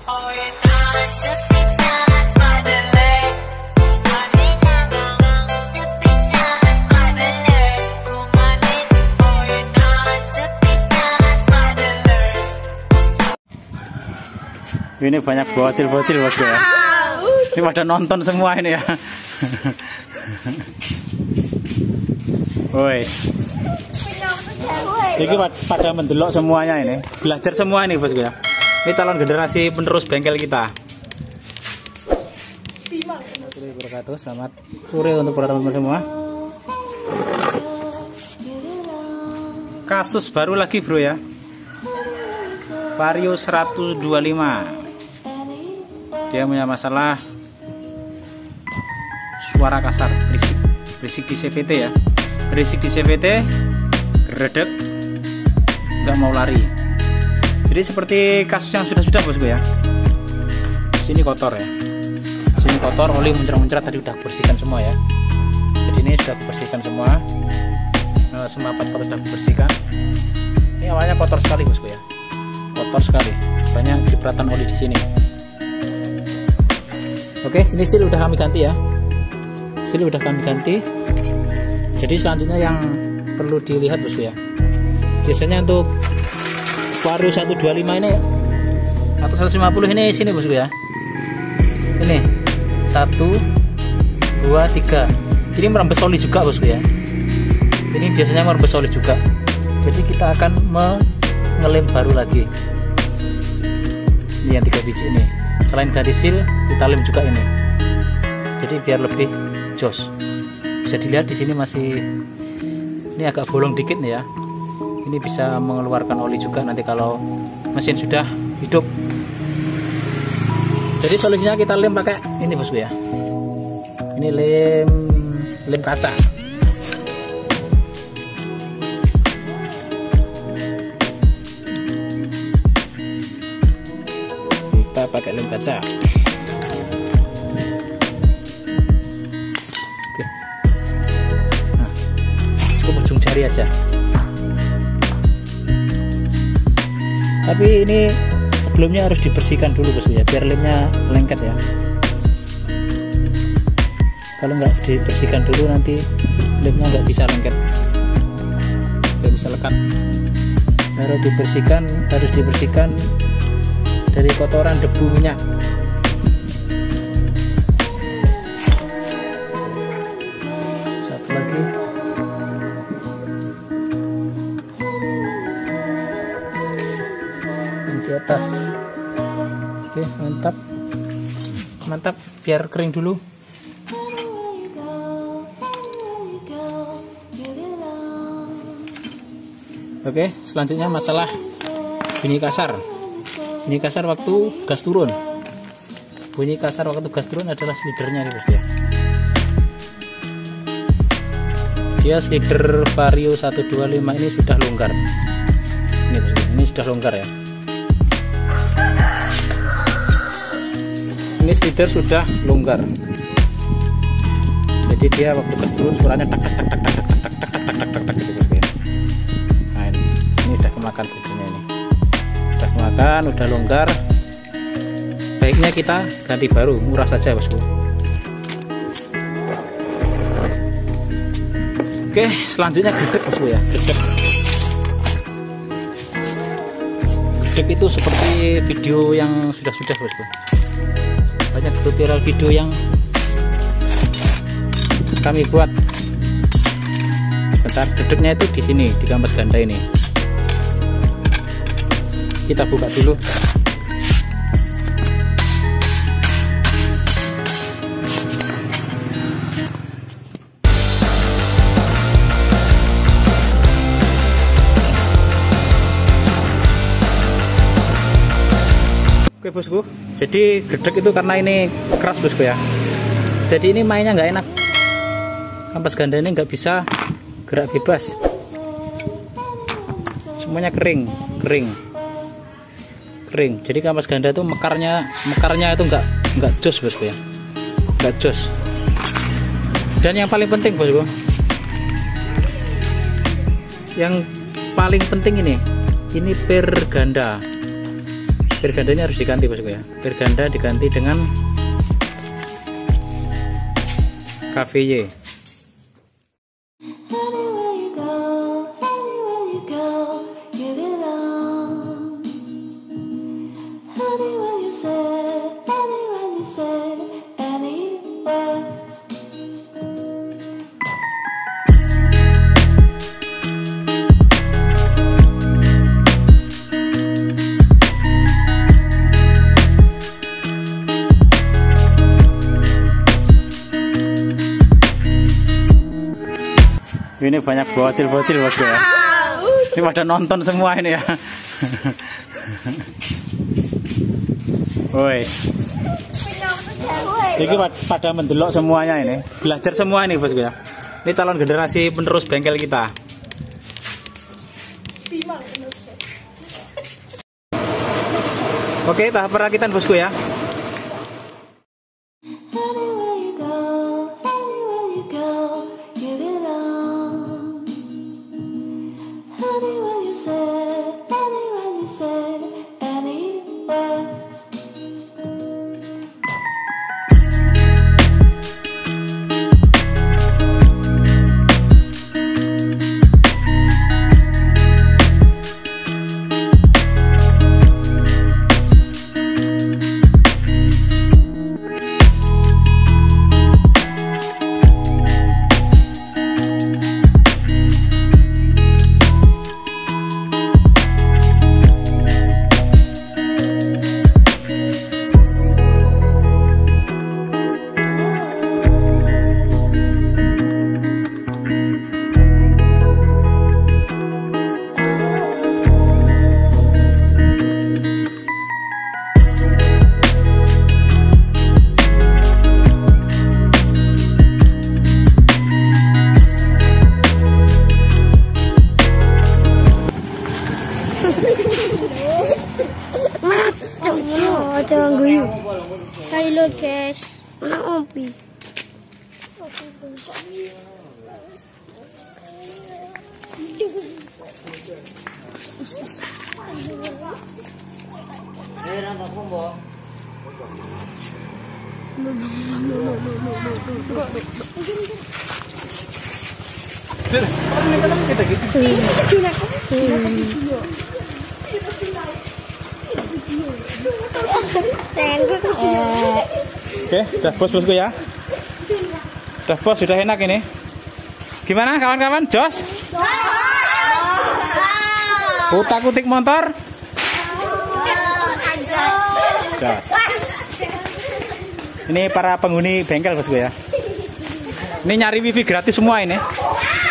Ini banyak bocil-bocil bosku ya. Ini pada nonton semua ini ya. Woi. Ini pada mendelok semuanya ini. Belajar semua ini bosku ya. Ini calon generasi penerus bengkel kita. Selamat sore untuk para teman-teman semua. Kasus baru lagi bro ya. Vario 125. Dia punya masalah suara kasar, berisik di CVT ya, berisik di CVT, geredek, nggak mau lari. Jadi seperti kasus yang sudah bosku ya. Sini kotor ya, sini kotor, oli muncrat-muncrat tadi udah bersihkan semua ya. Jadi ini sudah bersihkan semua, semua part-part sudah bersihkan. Ini awalnya kotor sekali bosku ya, kotor sekali, banyak cipratan oli di sini. Oke, ini seal udah kami ganti ya. Seal udah kami ganti. Jadi selanjutnya yang perlu dilihat bosku ya. Biasanya untuk Vario 125 ini atau 150 ini sini bosku ya. Ini 1, 2, 3. Ini merembes oli juga bosku ya. Ini biasanya merembes oli juga. Jadi kita akan mengelem baru lagi. Ini yang 3 biji ini. Selain ganti seal, kita lem juga ini. Jadi biar lebih jos. Bisa dilihat di sini masih ini agak bolong dikit nih ya. Ini bisa mengeluarkan oli juga nanti kalau mesin sudah hidup. Jadi solusinya kita lem pakai ini bosku ya. Ini lem kaca. Kita pakai lem kaca. Oke. Nah, cukup ujung jari aja. Tapi ini sebelumnya harus dibersihkan dulu bosku ya, biar lemnya lengket ya. Kalau nggak dibersihkan dulu nanti lemnya nggak bisa lengket, nggak bisa lekat. Harus dibersihkan dari kotoran, debu, minyak. Satu lagi. Di atas. Oke, mantap, biar kering dulu. Oke, selanjutnya masalah bunyi kasar. Bunyi kasar waktu gas turun. Bunyi kasar waktu gas turun adalah slidernya nih bosku ya. Dia slider Vario 125 ini sudah longgar. Ini bosku, ini sudah longgar ya. Ini slider sudah longgar. Jadi dia waktu gas turun suaranya tak tak tak tak tak tak tak tak tak tak tak gitu bosku ya. Nah ini udah kemakan slidernya ini. Udah kemakan, udah longgar. Baiknya kita ganti baru, murah saja bosku. Oke, selanjutnya gedek bosku ya. Gedek itu seperti video yang sudah bosku. Banyak tutorial video yang kami buat. Bentar, gedeknya itu di sini, di kampas ganda ini. Kita buka dulu. Oke bosku, jadi gedek itu karena ini keras bosku ya. Jadi ini mainnya nggak enak. Kampas ganda ini nggak bisa gerak bebas. Semuanya kering. Jadi kampas ganda itu mekarnya itu nggak jos bosku ya, nggak jos. Dan yang paling penting bosku, yang paling penting ini per ganda. Bir gandanya harus diganti bosku ya. Bir ganda diganti dengan KVY. Ini banyak bocil-bocil bosku ya. Ini pada nonton semua ini ya. Woi. Ini pada mendelok semuanya ini. Belajar semua ini bosku ya. Ini calon generasi penerus bengkel kita. Oke, tahap perakitan bosku ya. Jangan guyu. Halo guys, anak Opi. Oke, udah bos bosku ya. Udah bos, sudah enak ini. Gimana kawan-kawan? Jos? Utak-utik motor? Jos. Ini para penghuni bengkel bosku ya. Ini nyari wifi gratis semua ini.